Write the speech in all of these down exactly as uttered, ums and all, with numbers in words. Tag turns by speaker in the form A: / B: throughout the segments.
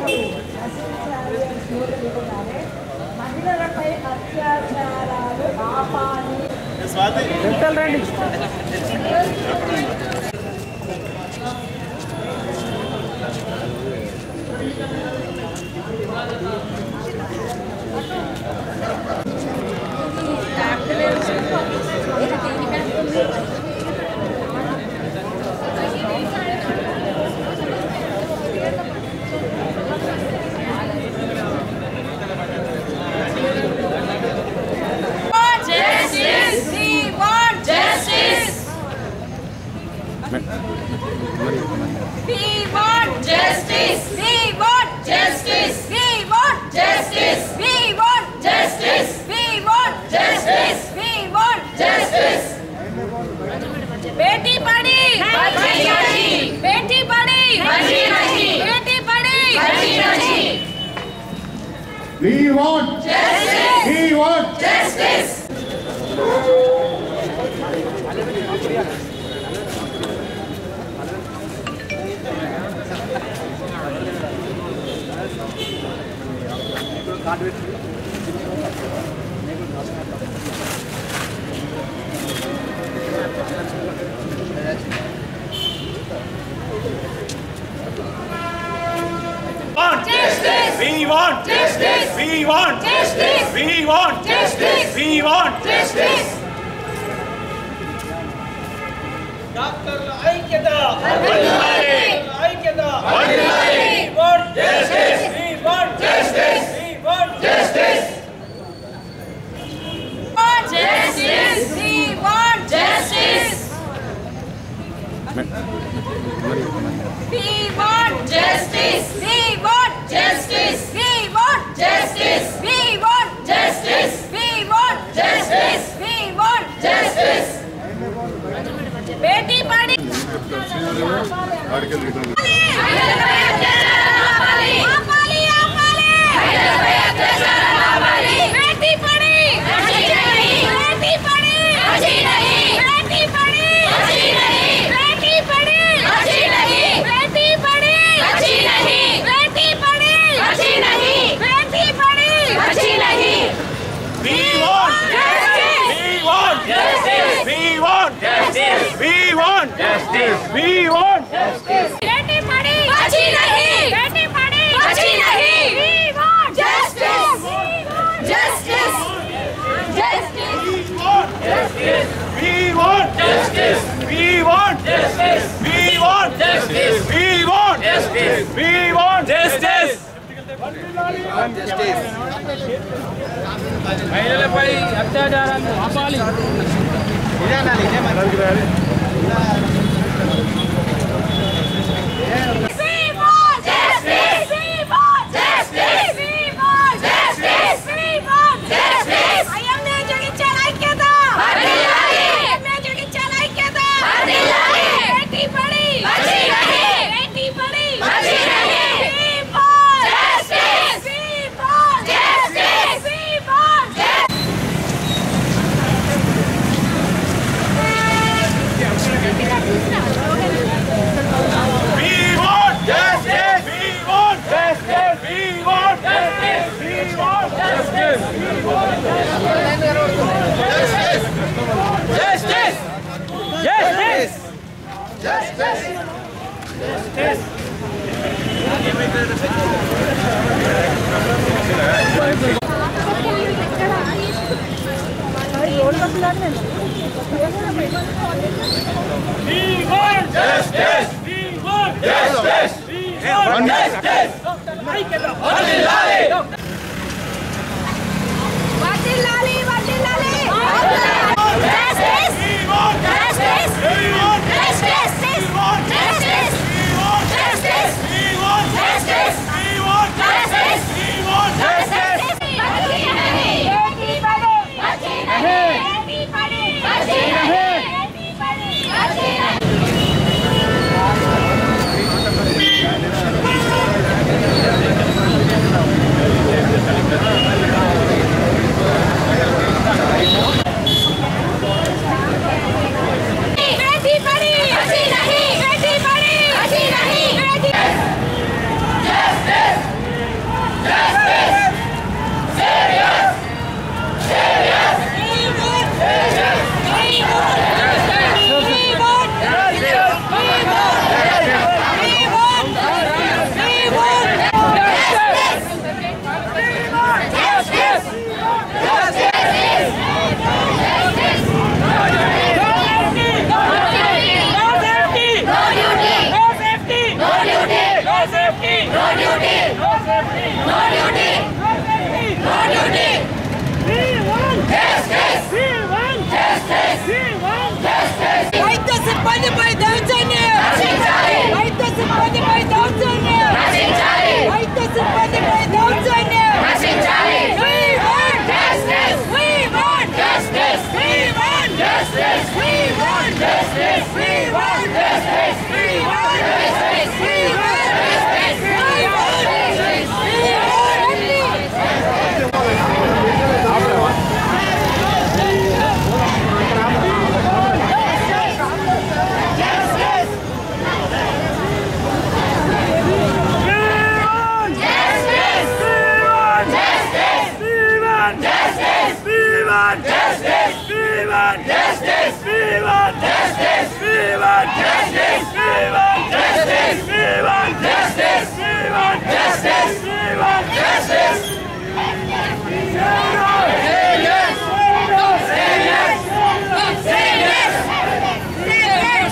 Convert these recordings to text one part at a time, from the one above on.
A: నశించాలి అని స్లోగనివ్వగానే మహిళలపై అత్యాచారాలు ఆపాలి. రండి
B: We want justice. We want justice. We want justice. We want justice. We want justice. We want justice. बेटी पढ़ी बची नहीं. बेटी पढ़ी बची नहीं. बेटी पढ़ी बची नहीं.
C: We want
B: justice.
C: We want
B: justice.
D: Justice. We want
B: justice.
D: We want
B: justice.
D: We want
B: justice.
D: We want
B: justice.
D: డాక్టర్ల ఐక్యత
B: వర్ధిల్లాలి.
D: ఐక్యత
B: వర్ధిల్లాలి.
D: We want
B: Justice.
D: We want
B: Justice.
D: We want
B: Justice. Justice. We want justice. We want justice. We want justice. We want justice. We want justice. We want justice. We want justice. बेटी पढ़ी बेटी पढ़ी बची नहीं. बेटी पढ़ी बची नहीं. बेटी पढ़ी बची नहीं. बेटी पढ़ी बची नहीं. बेटी पढ़ी बची नहीं. बेटी पढ़ी बची नहीं. बेटी पढ़ी बची नहीं.
D: We want
B: Justice.
D: We want
B: Justice.
D: We want
B: Justice.
D: We want
B: Justice.
D: We want
B: बेटी पढ़ी बची नहीं. बेटी पढ़ी बची नहीं. We want justice. Justice. Justice.
D: We want justice. We want justice. We want justice. We want justice. We want justice.
E: మహిళలపై అత్యాచారాన్ని ఆపాలి.
B: We want justice. We want justice. We want justice. We want justice. అయ్యమ్మే Jagtial ఐక్యత వర్ధిల్లాలి. అయ్యమ్మే జగిత్యాల ఐక్యత వర్ధిల్లాలి. బేటీ పढ़ी బచి नहीं. బేటీ పढ़ी బచి नहीं. We want justice. We want justice. We want justice.
D: We want justice. We want justice. We want justice. We want justice. We want justice. Justice. Justice. Justice. We want justice. We want justice. We want justice. వర్ధిల్లాలి.
B: వర్ధిల్లాలి. వర్ధిల్లాలి. Justice.
D: We want
B: Justice.
D: We want
B: Justice.
D: We want
B: Justice.
D: We want
B: Justice.
D: We want
B: Justice.
D: We want
B: Justice.
D: We want justice.
B: बची नहीं. बेटी पढ़ी बची नहीं. बेटी पढ़ी बची नहीं. बेटी पढ़ी बची नहीं.
D: want justice. We want justice. We want justice. We want justice. We want justice. We want justice. We want justice. We want justice. Say yes. Say yes. Say yes. Say yes.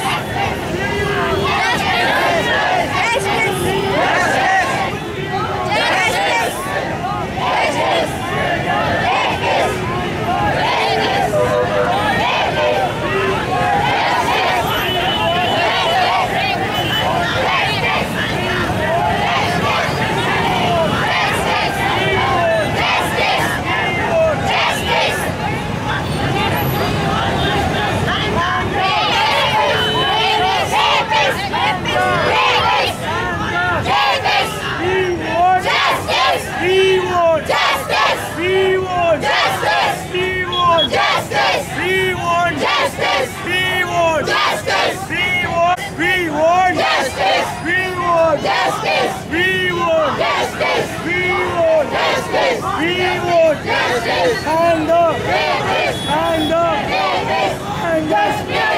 D: Hand up! Hand up! Hand up!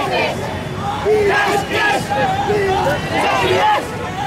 D: Yes! Yes! Yes!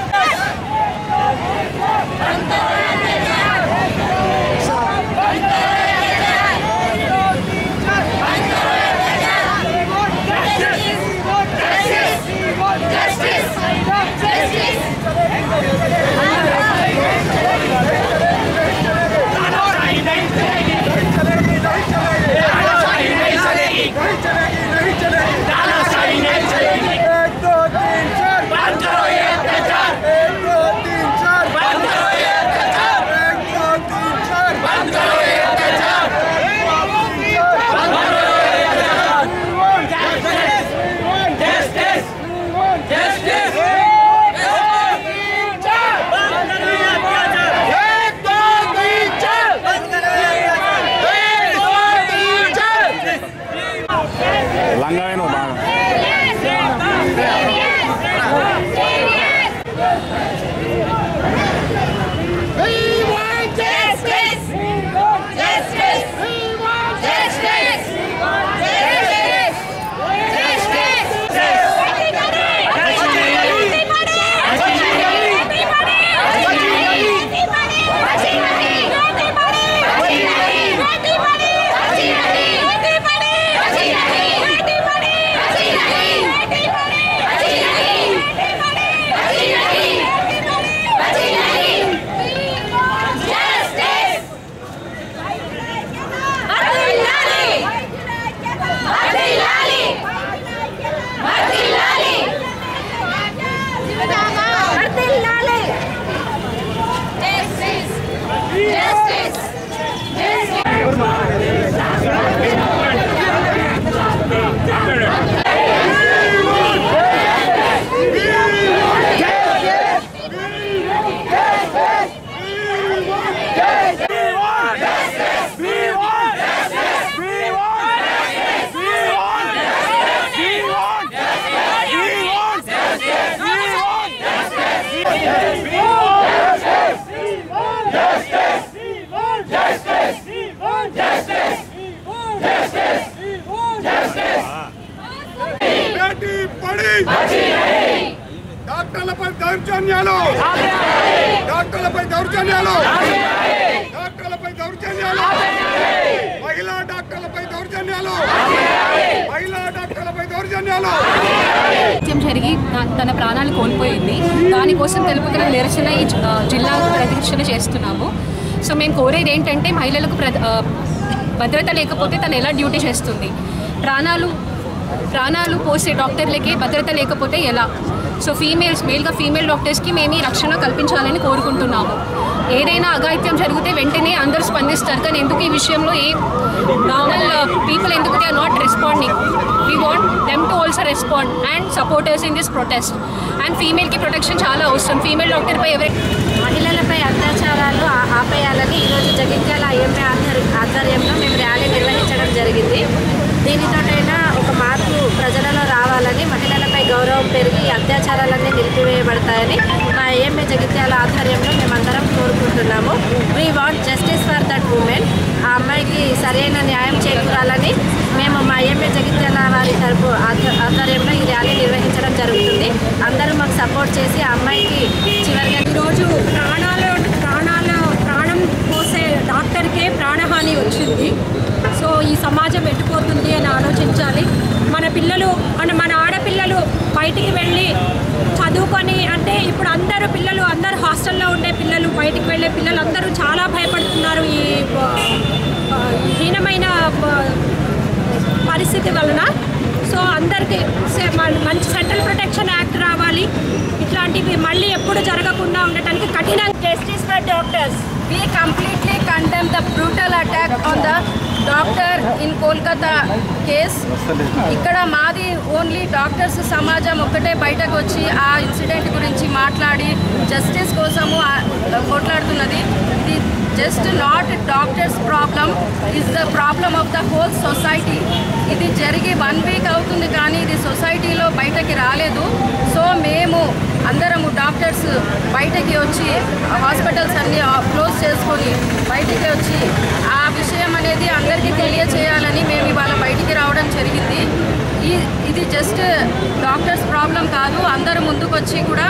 D: డాక్టర్లపై దౌర్జన్యాలు డాక్టర్లపై దౌర్జన్యాలు డాక్టర్లపై దౌర్జన్యాలు మహిళా డాక్టర్లపై దౌర్జన్యాలు మహిళా డాక్టర్లపై దౌర్జన్యాలు
F: జరిగి తన ప్రాణాలు కోల్పోయింది. దానికోసం తెలుపుతున్న నిరసన ఈ జిల్లా ప్రదర్శన చేస్తున్నాము. సో మేము కోరేది ఏంటంటే మహిళలకు భద్రత లేకపోతే తను ఎలా డ్యూటీ చేస్తుంది, ప్రాణాలు ప్రాణాలు పోసే డాక్టర్లకి భద్రత లేకపోతే ఎలా? సో ఫీమేల్స్ మేల్గా ఫీమేల్ డాక్టర్స్కి మేము ఈ రక్షణ కల్పించాలని కోరుకుంటున్నాము. ఏదైనా అఘాయిత్యం జరిగితే వెంటనే అందరూ స్పందిస్తారు, కానీ ఎందుకు ఈ విషయంలో ఏ నార్మల్ పీపుల్ ఎందుకు they are not responding? We want them to also respond and supporters in this protest. And ఫీమేల్కి ప్రొటెక్షన్ చాలా అవసరం. ఫీమేల్ డాక్టర్పై ఎవరి
G: మహిళలపై అత్యాచారాలు ఆపేయాలని ఈరోజు జగిత్యాల ఐఎంఏ ఆధ్వర్యంలో మేము ర్యాలీ నిర్వహించడం జరిగింది. దీనితోటైనా ఒక మార్పు ప్రజలలో రావాలని, మహిళలపై గౌరవం పెరిగి అత్యాచారాలన్నీ నిలిపివేయబడతాయని మా ఐఎంఏ జగిత్యాల ఆధ్వర్యంలో మేమందరం కోరుకుంటున్నాము. We want justice for that women. ఆ అమ్మాయికి సరైన న్యాయం చేకూరాలని మేము మా ఐఎంఏ జగిత్యాల వారి తరపు ఆధ్వర్యంలో ఈ ర్యాలీ నిర్వహించడం జరుగుతుంది. అందరూ మాకు సపోర్ట్ చేసి ఆ అమ్మాయికి చివరిగా
A: ఈరోజు ప్రాణాలు ప్రాణాలు ప్రాణం పోసే డాక్టర్కే ప్రాణహాని వచ్చింది. సో ఈ సమాజం ఎట్టుపోతుంది అని ఆలోచించాలి. మన పిల్లలు అంటే మన ఆడపిల్లలు బయటికి వెళ్ళి చదువుకొని అంటే ఇప్పుడు అందరూ పిల్లలు అందరూ హాస్టల్లో ఉండే పిల్లలు బయటికి వెళ్ళే పిల్లలు అందరూ చాలా భయపడుతున్నారు ఈ హీనమైన పరిస్థితి వలన. సో అందరికీ మంచి సెంట్రల్ ప్రొటెక్షన్ యాక్ట్ రావాలి. ఇట్లాంటివి మళ్ళీ ఎప్పుడు జరగకుండా ఉండటానికి కఠినంగా
G: justice for doctors. We completely condemn the brutal attack on the doctor in Kolkata case. ఇక్కడ మాది ఓన్లీ డాక్టర్స్ సమాజం ఒక్కటే బయటకు వచ్చి ఆ ఇన్సిడెంట్ గురించి మాట్లాడి జస్టిస్ కోసము కొట్లాడుతున్నది. ఇది just not doctors problem, is the problem of the whole society. ఇది జరిగి వన్ వీక్ అవుతుంది కానీ ఇది సొసైటీలో బయటకి రాలేదు. సో మేము అందరము డాక్టర్స్ బయటకి వచ్చి హాస్పిటల్స్ అన్నీ క్లోజ్ చేసుకొని బయటికి వచ్చి ఆ విషయం అనేది అందరికీ తెలియచేయాలని మేము ఇవాళ బయటికి రావడం జరిగింది. ఈ ఇది జస్ట్ డాక్టర్స్ ప్రాబ్లం కాదు, అందరూ ముందుకు వచ్చి కూడా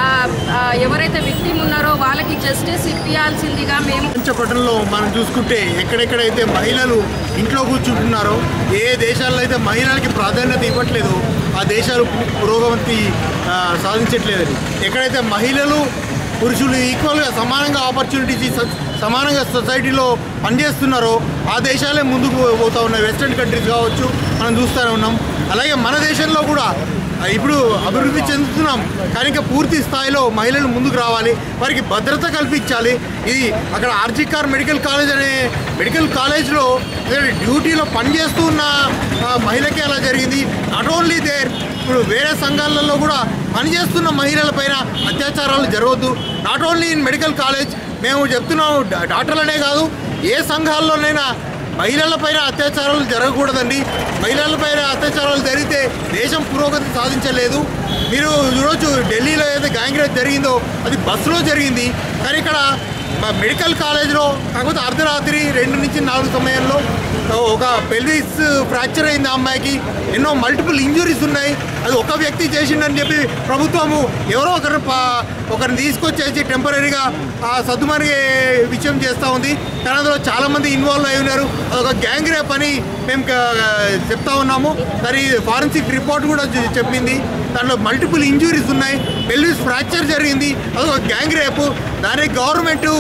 G: ఎవరైతే విక్టిమ్ ఉన్నారో వాళ్ళకి జస్టిస్ ఇప్పించాల్సిందిగా మేము
C: పంచపట్టణంలో మనం చూసుకుంటే ఎక్కడెక్కడైతే మహిళలు ఇంట్లో కూర్చుంటున్నారో, ఏ దేశాల్లో అయితే మహిళలకి ప్రాధాన్యత ఇవ్వట్లేదు ఆ దేశాలు పురోగతి సాధించట్లేదని, ఎక్కడైతే మహిళలు పురుషులు ఈక్వల్గా సమానంగా ఆపర్చునిటీస్ సమానంగా సొసైటీలో పనిచేస్తున్నారో ఆ దేశాలే ముందుకు పోతూ ఉన్నాయి. వెస్ట్రన్ కంట్రీస్ కావచ్చు మనం చూస్తూనే ఉన్నాం. అలాగే మన దేశంలో కూడా ఇప్పుడు అభివృద్ధి చెందుతున్నాం కానీ ఇంకా పూర్తి స్థాయిలో మహిళలు ముందుకు రావాలి, వారికి భద్రత కల్పించాలి. ఇది అక్కడ ఆర్జికార్ మెడికల్ కాలేజ్ అనే మెడికల్ కాలేజ్లో డ్యూటీలో పనిచేస్తూ ఉన్న మహిళకి అలా జరిగింది. నాట్ ఓన్లీ దేర్, ఇప్పుడు వేరే సంఘాలలో కూడా పనిచేస్తున్న మహిళలపైన అత్యాచారాలు జరగవద్దు. Not only in medical college, మేము చెప్తున్నాం డాక్టర్లనే కాదు ఏ సంఘాల్లోనైనా మహిళలపైన అత్యాచారాలు జరగకూడదండి. మహిళలపైన అత్యాచారాలు జరిగితే దేశం పురోగతి సాధించలేదు. మీరు ఈరోజు ఢిల్లీలో ఏదైతే గ్యాంగ్ రేప్ జరిగిందో అది బస్సులో జరిగింది, కానీ ఇక్కడ మెడికల్ కాలేజ్లో కాకపోతే అర్ధరాత్రి రెండు నుంచి నాలుగు సమయంలో ఒక పెల్విస్ ఫ్రాక్చర్ అయింది. ఆ అమ్మాయికి ఎన్నో మల్టిపుల్ ఇంజురీస్ ఉన్నాయి. అది ఒక వ్యక్తి చేసిండని చెప్పి ప్రభుత్వము ఎవరో ఒకరు ఒకరిని తీసుకొచ్చేసి టెంపరీగా ఆ సద్దుమణిగే విషయం చేస్తూ ఉంది. కానీ అందులో చాలామంది ఇన్వాల్వ్ అయి ఉన్నారు. అదొక గ్యాంగ్ రేప్ అని మేము చెప్తా ఉన్నాము. దాని ఫారెన్సిక్ రిపోర్ట్ కూడా చెప్పింది. దాంట్లో మల్టిపుల్ ఇంజురీస్ ఉన్నాయి, పెల్విస్ ఫ్రాక్చర్ జరిగింది, అదొక గ్యాంగ్ రేపు. దానికి గవర్నమెంటు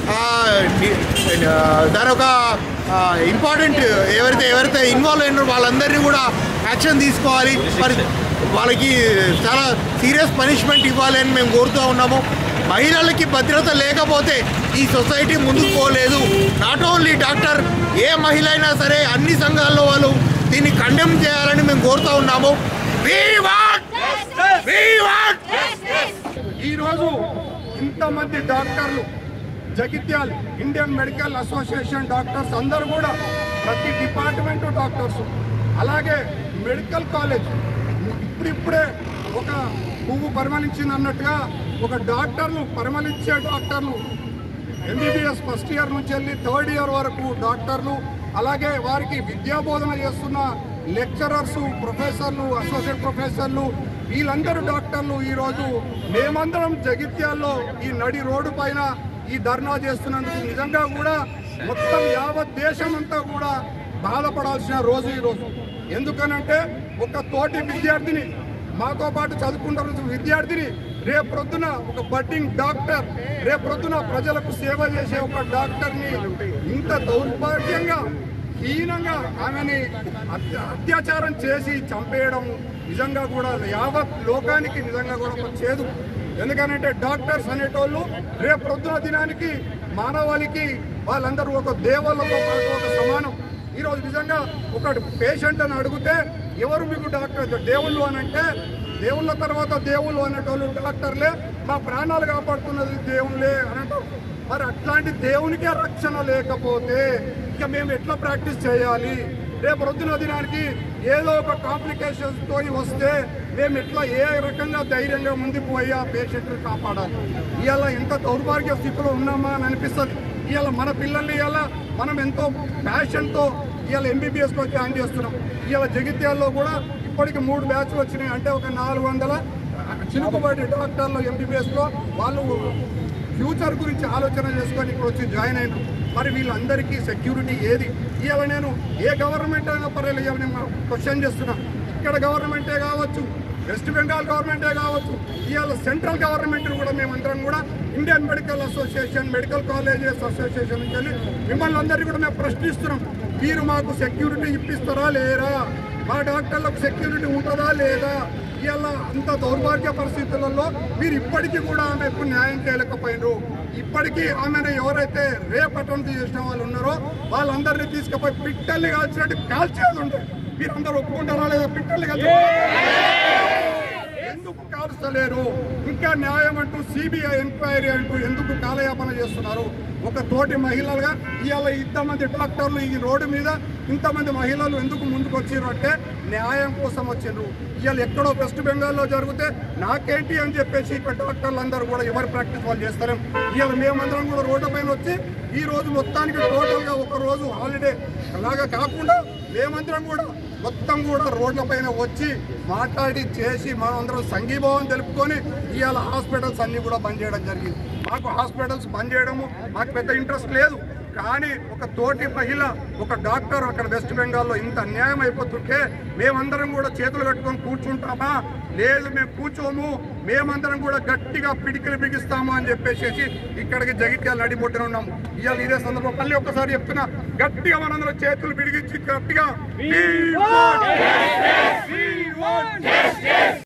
C: దాని ఒక ఇంపార్టెంట్ ఎవరైతే ఎవరైతే ఇన్వాల్వ్ అయినారో వాళ్ళందరినీ కూడా యాక్షన్ తీసుకోవాలి. మరి వాళ్ళకి చాలా సీరియస్ పనిష్మెంట్ ఇవ్వాలి అని మేము కోరుతూ ఉన్నాము. మహిళలకి భద్రత లేకపోతే ఈ సొసైటీ ముందుకు పోలేదు. నాట్ ఓన్లీ డాక్టర్, ఏ మహిళ అయినా సరే అన్ని సంఘాల్లో వాళ్ళు దీన్ని కండెమ్ చేయాలని మేము కోరుతూ ఉన్నాము.
H: ఈరోజు ఇంతమంది డాక్టర్లు Jagtial Indian medical association doctors అందరూ కూడా ప్రతి డిపార్ట్మెంటు డాక్టర్స్, అలాగే మెడికల్ కాలేజ్ ఇప్పుడిప్పుడే ఒక పువ్వు పరిమళించింది అన్నట్టుగా ఒక డాక్టర్లు పరిమళించే డాక్టర్లు ఎంబీబీఎస్ ఫస్ట్ ఇయర్ నుంచి వెళ్ళి థర్డ్ ఇయర్ వరకు డాక్టర్లు, అలాగే వారికి విద్యాబోధన చేస్తున్న లెక్చరర్సు, ప్రొఫెసర్లు, అసోసియేట్ ప్రొఫెసర్లు, వీళ్ళందరూ డాక్టర్లు ఈరోజు మేమందరం జగిత్యాల్లో ఈ నడి రోడ్డు పైన ఈ ధర్నా చేస్తున్నందుకు నిజంగా కూడా మొత్తం యావత్ దేశం అంతా కూడా బాధపడాల్సిన రోజు ఈరోజు. ఎందుకనంటే ఒక తోటి విద్యార్థిని, మాతో పాటు చదువుకుంటున్న విద్యార్థిని రేపు ప్రొద్దున ఒక బడ్డింగ్ డాక్టర్, రేపు ప్రొద్దున ప్రజలకు సేవ చేసే ఒక డాక్టర్ని ఇంత దౌర్భాగ్యంగా హీనంగా ఆమెని అత్యాచారం చేసి చంపేయడం నిజంగా కూడా యావత్ లోకానికి నిజంగా కూడా ఒక చేదు. ఎందుకనంటే డాక్టర్స్ అనేటోళ్ళు రేపు ప్రొద్దున దినానికి మానవాళికి వాళ్ళందరూ ఒక దేవుళ్ళతో పాటు ఒక సమానం. ఈరోజు నిజంగా ఒక పేషెంట్ అని అడిగితే ఎవరు మీకు డాక్టర్ దేవుళ్ళు అని అంటే, దేవుళ్ళ తర్వాత దేవుళ్ళు అనేటోళ్ళు డాక్టర్లే, మా ప్రాణాలు కాపాడుతున్నది దేవుళ్ళే అనేటోళ్ళు. మరి అట్లాంటి దేవునికే రక్షణ లేకపోతే ఇక మేము ఎట్లా ప్రాక్టీస్ చేయాలి? రేపు రొద్దున దినానికి ఏదో ఒక కాంప్లికేషన్స్ తో వస్తే మేము ఎట్లా ఏ రకంగా ధైర్యంగా ముందుకు పోయి ఆ పేషెంట్ని కాపాడాలి? ఇవాళ ఎంత దౌర్భాగ్య స్థితిలో ఉన్నామా అని అనిపిస్తుంది. ఇవాళ మన పిల్లల్ని ఇవాళ మనం ఎంతో ప్యాషన్తో ఇవాళ ఎంబీబీఎస్లో జాయిన్ చేస్తున్నాం. ఇవాళ జగిత్యాల్లో కూడా ఇప్పటికి మూడు బ్యాచ్లు వచ్చినాయి. అంటే ఒక నాలుగు వందల చిలుకుబడి డాక్టర్లు ఎంబీబీఎస్లో వాళ్ళు ఫ్యూచర్ గురించి ఆలోచన చేసుకొని ఇక్కడ వచ్చి జాయిన్ అయినారు. మరి వీళ్ళందరికీ సెక్యూరిటీ ఏది? ఇవాళ నేను ఏ గవర్నమెంట్ అయినా పర్వాలేదు, ఇవాళ నేను క్వశ్చన్ చేస్తున్నా. ఇక్కడ గవర్నమెంటే కావచ్చు, వెస్ట్ బెంగాల్ గవర్నమెంటే కావచ్చు, ఇవాళ సెంట్రల్ గవర్నమెంట్ కూడా మేమందరం కూడా Indian medical association, medical colleges association నుంచి వెళ్ళి మిమ్మల్ని అందరినీ కూడా మేము ప్రశ్నిస్తున్నాం. మీరు మాకు సెక్యూరిటీ ఇప్పిస్తారా లేరా? మా డాక్టర్లకు సెక్యూరిటీ ఉంటుందా లేదా? ఇవాళ అంత దౌర్భాగ్య పరిస్థితులలో మీరు ఇప్పటికీ కూడా ఆమెకు న్యాయం చేయలేకపోయినారు. ఇప్పటికీ ఆమెను ఎవరైతే రేప్ అటెంప్ట్ చేసిన వాళ్ళు ఉన్నారో వాళ్ళందరినీ తీసుకుపోయి పిట్టల్ని కాల్చినట్టు కాల్చేది ఉంటాయి. మీరందరూ ఒప్పుకుంటారా లేదా? పిట్టల్ని కాల్చి ఎందుకు కాల్చలేరు? ఇంకా న్యాయం అంటూ సిబిఐ ఎంక్వైరీ అంటూ ఎందుకు కాలయాపన చేస్తున్నారు? ఒక తోటి మహిళలుగా ఇవాళ ఇంతమంది డాక్టర్లు ఈ రోడ్డు మీద ఇంతమంది మహిళలు ఎందుకు ముందుకు వచ్చారు అంటే న్యాయం కోసం వచ్చిండ్రు. ఇవాళ ఎక్కడో వెస్ట్ బెంగాల్లో జరిగితే నాకేంటి అని చెప్పేసి ఇక్కడ డాక్టర్లు అందరూ కూడా ఎవరి ప్రాక్టీస్ వాళ్ళు చేస్తారు. ఇవాళ మేమందరం కూడా రోడ్డు పైన వచ్చి ఈ రోజు మొత్తానికి టోటల్గా ఒక రోజు హాలిడే అలాగా కాకుండా మేమందరం కూడా మొత్తం కూడా రోడ్ల పైన వచ్చి మాట్లాడి చేసి మనందరం సంఘీభావం తెలుపుకొని ఇవాళ హాస్పిటల్స్ అన్నీ కూడా బంద్ చేయడం జరిగింది. మాకు హాస్పిటల్స్ బంద్ చేయడము మాకు పెద్ద ఇంట్రెస్ట్ లేదు. కానీ ఒక తోటి మహిళ, ఒక డాక్టర్ అక్కడ వెస్ట్ బెంగాల్లో ఇంత అన్యాయం అయిపోతుంటే మేమందరం కూడా చేతులు కట్టుకొని కూర్చుంటామా? లేదు, మేము కూర్చోము, మేమందరం కూడా గట్టిగా పిడికిలు బిగిస్తాము అని చెప్పేసి ఇక్కడికి జగిత్యాల నడిబొట్టున ఉన్నాము. ఇవాళ ఇదే సందర్భం మళ్ళీ ఒక్కసారి చెప్తున్నా, గట్టిగా మనందరం చేతులు బిడిగించి గట్టిగా